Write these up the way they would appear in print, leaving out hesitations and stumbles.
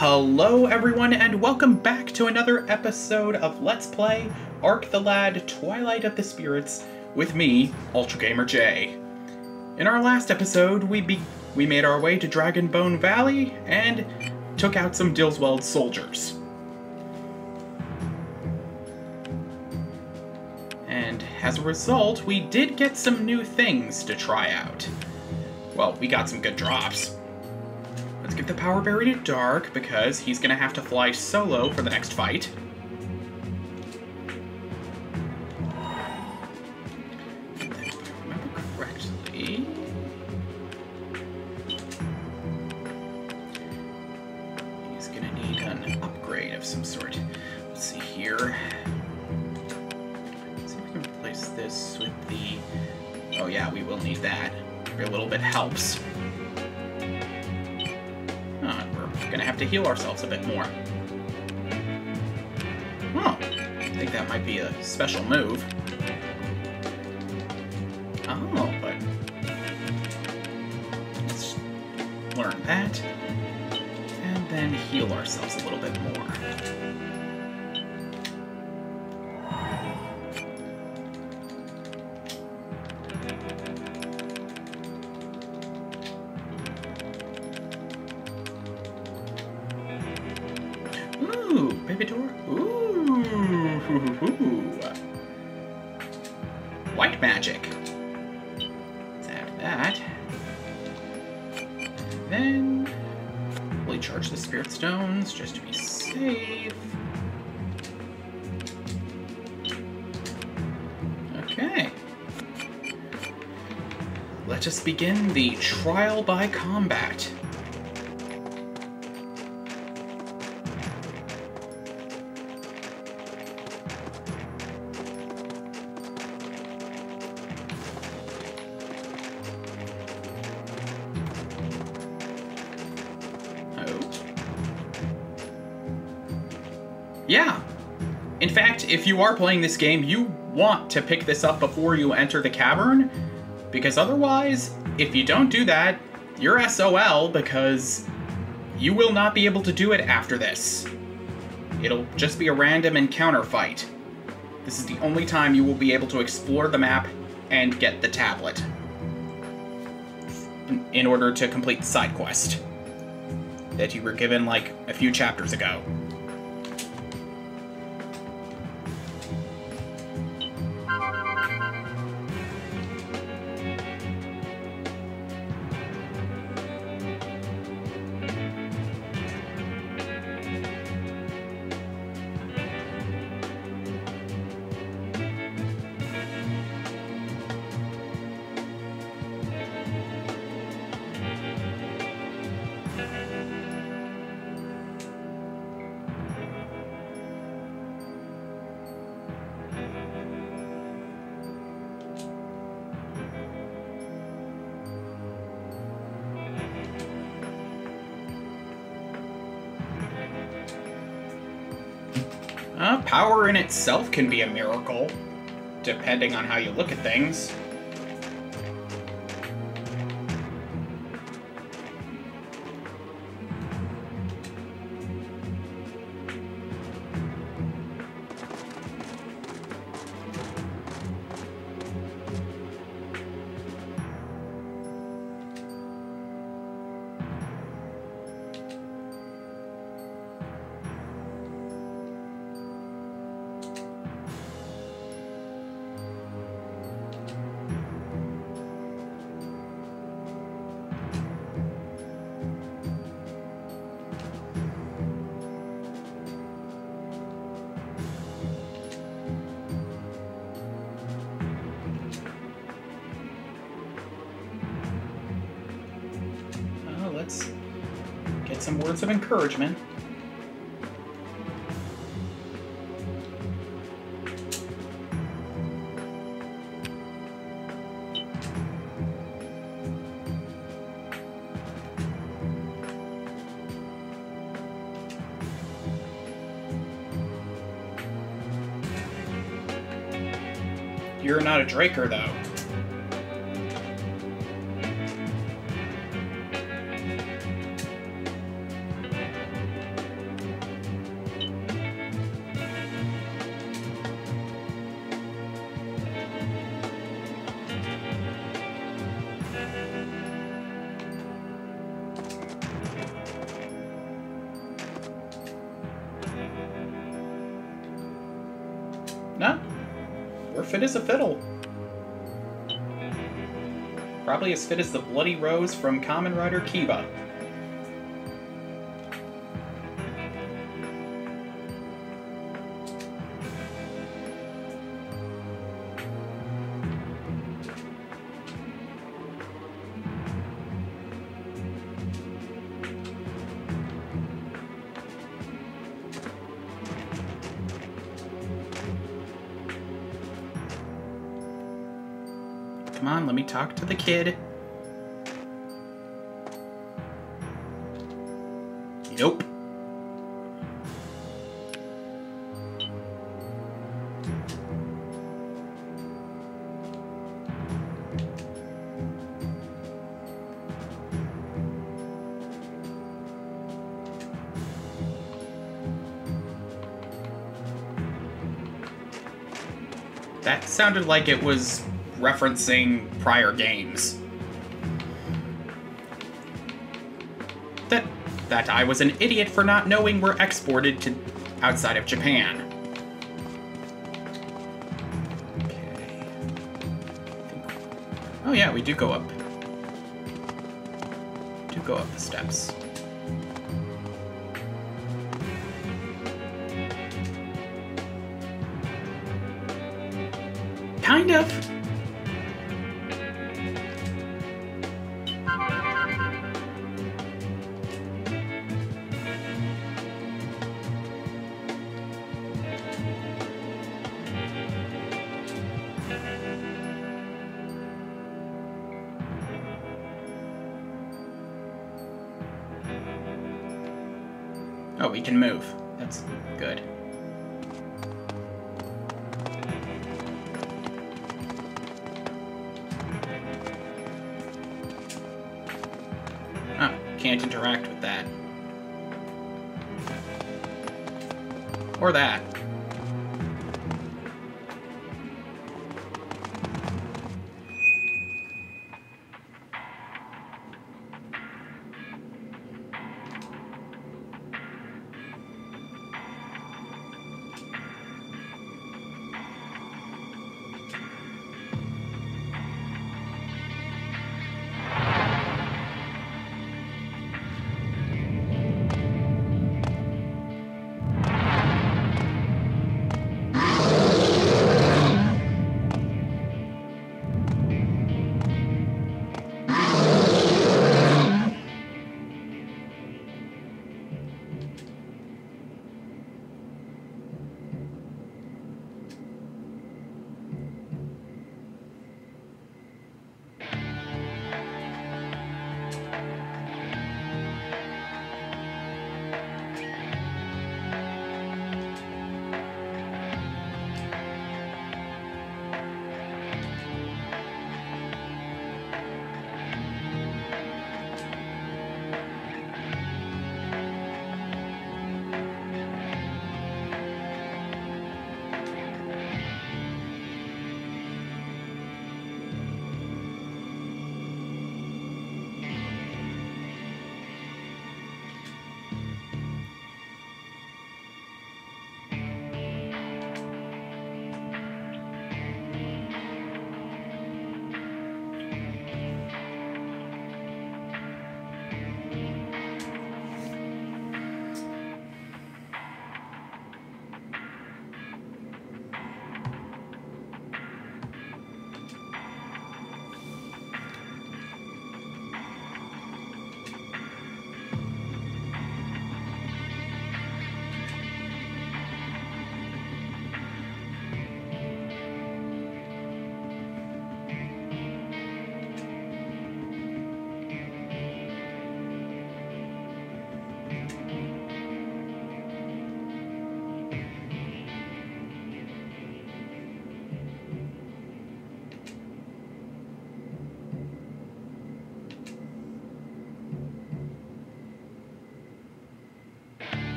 Hello everyone, and welcome back to another episode of Let's Play Ark the Lad Twilight of the Spirits with me, UltraGamerJ. In our last episode, we made our way to Dragonbone Valley and took out some Dilsweld soldiers. And as a result, we did get some new things to try out. Well, we got some good drops. Let's get the power buried at dark, because he's gonna have to fly solo for the next fight. If I remember correctly... he's gonna need an upgrade of some sort. Let's see here. Let's see if we can replace this with the... oh yeah, we will need that. Every little bit helps. Gonna have to heal ourselves a bit more. Oh, I think that might be a special move. Oh, but let's learn that, and then heal ourselves a little bit more. Ooh, baby door. Ooh. White magic. Let's add that. And then we'll charge the spirit stones just to be safe. Okay. Let us begin the trial by combat. Yeah. In fact, if you are playing this game, you want to pick this up before you enter the cavern, because otherwise, if you don't do that, you're SOL, because you will not be able to do it after this. It'll just be a random encounter fight. This is the only time you will be able to explore the map and get the tablet in order to complete the side quest that you were given like a few chapters ago. Power in itself can be a miracle, depending on how you look at things. Let's get some words of encouragement. You're not a Draker, though. No. We're fit as a fiddle. Probably as fit as the Bloody Rose from Kamen Rider Kiba. Come on, let me talk to the kid. Nope. That sounded like it was referencing prior games. That I was an idiot for not knowing we're exported to outside of Japan. Okay. Oh yeah, we do go up. Do go up the steps. Kind of. Oh, we can move. That's good. Oh, can't interact with that. Or that.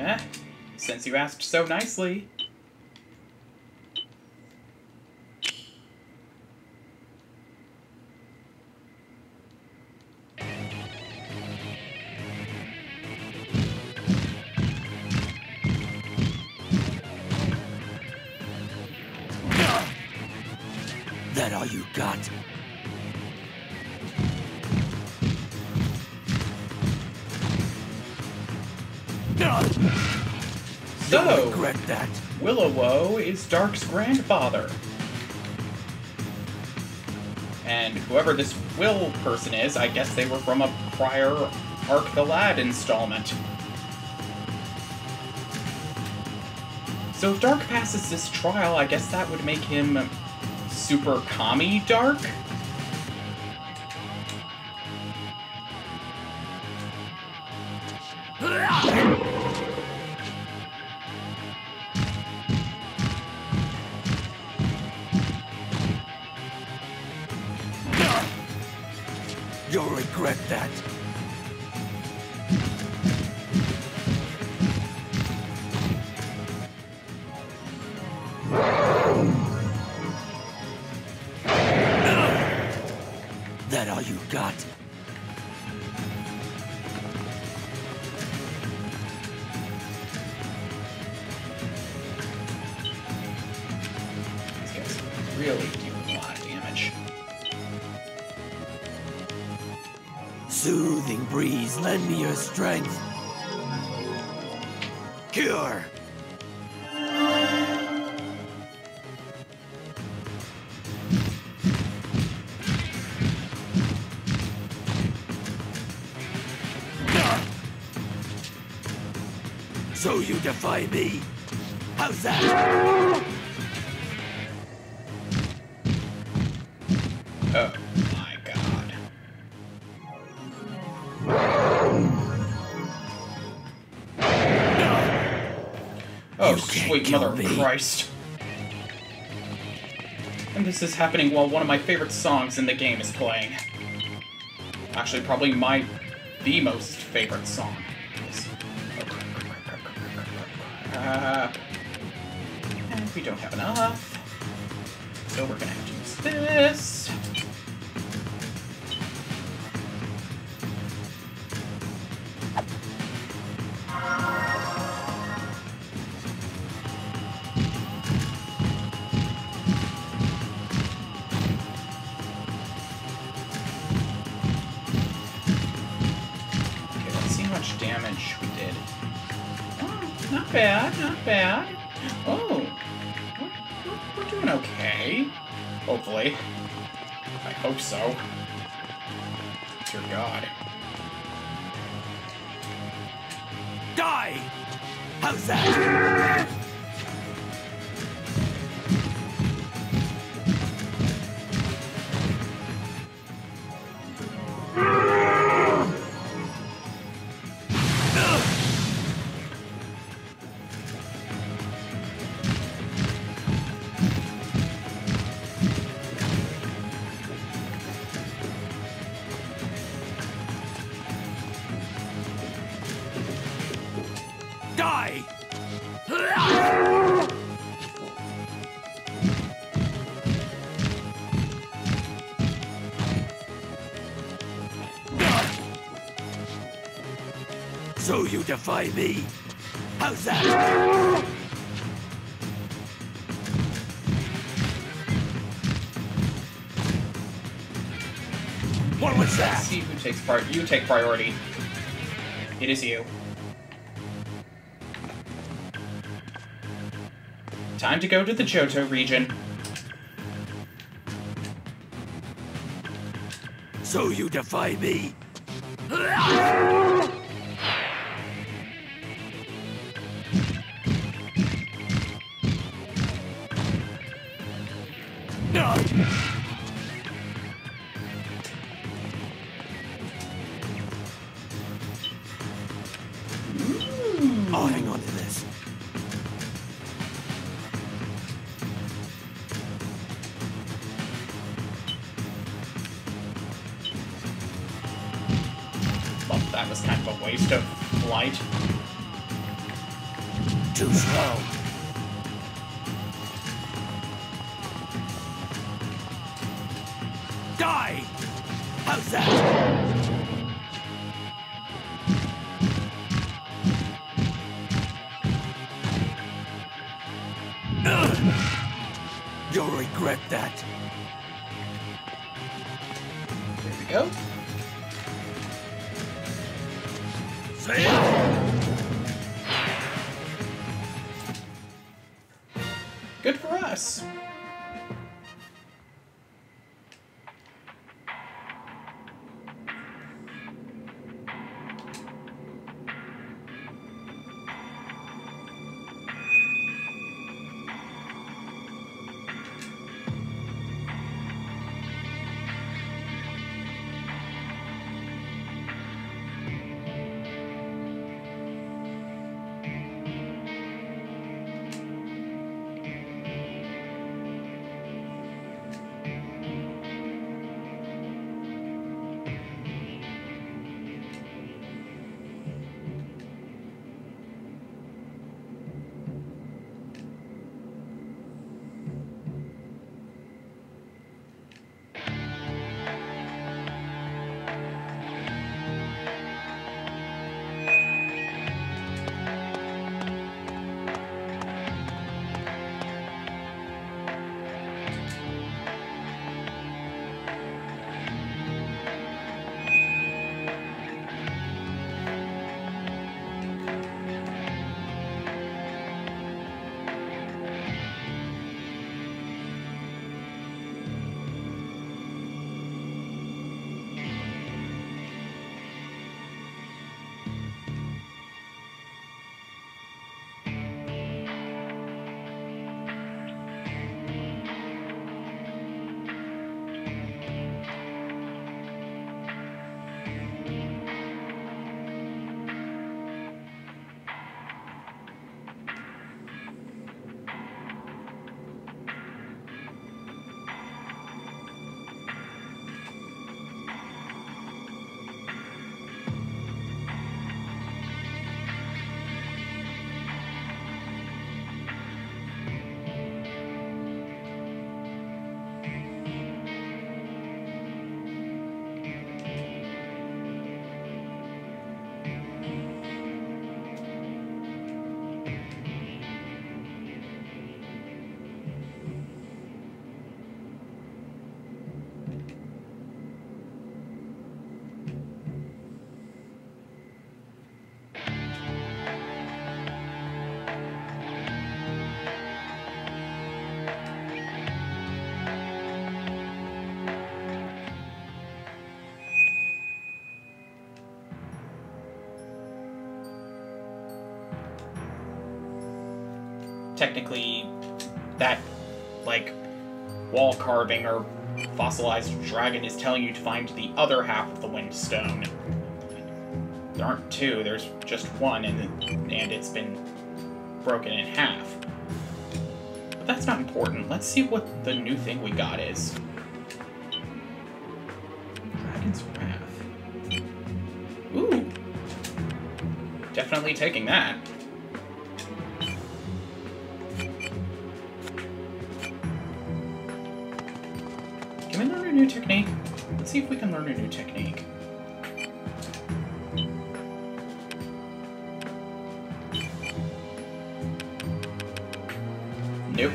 Since you asked so nicely. That all you got? So, regret that. Willow is Dark's grandfather. And whoever this Will person is, I guess they were from a prior Ark the Lad installment. So if Dark passes this trial, I guess that would make him Super Kami Dark? You'll regret that. That all you got? These guys really do a lot of damage. Soothing breeze, lend me your strength. Cure. So you defy me? How's that? Oh my god. Oh, sweet mother of Christ. And this is happening while one of my favorite songs in the game is playing. Actually, probably the most favorite song. And we don't have enough. So we're gonna have to use this. Okay, let's see how much damage we did. Oh, not bad, not bad. Oh, we're doing okay. Hopefully. I hope so. Dear God. Die! How's that? Die! So you defy me? How's that? What was that? Let's see who takes part. You take priority. It is you. Time to go to the Johto region. So you defy me? I'll hang on to this. Well, that was kind of a waste of light. too slow. Die! How's that? You'll regret that. There we go. See ya! Good for us. Technically, that, like, wall carving or fossilized dragon is telling you to find the other half of the wind stone. There aren't two, there's just one, and it's been broken in half. But that's not important. Let's see what the new thing we got is. Dragon's Wrath. Ooh. Definitely taking that. Can we learn a new technique? Let's see if we can learn a new technique. Nope.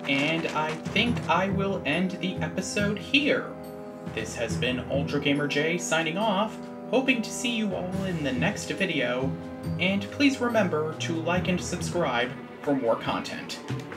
And I think I will end the episode here. This has been UltraGamerJ signing off, hoping to see you all in the next video, and please remember to like and subscribe for more content.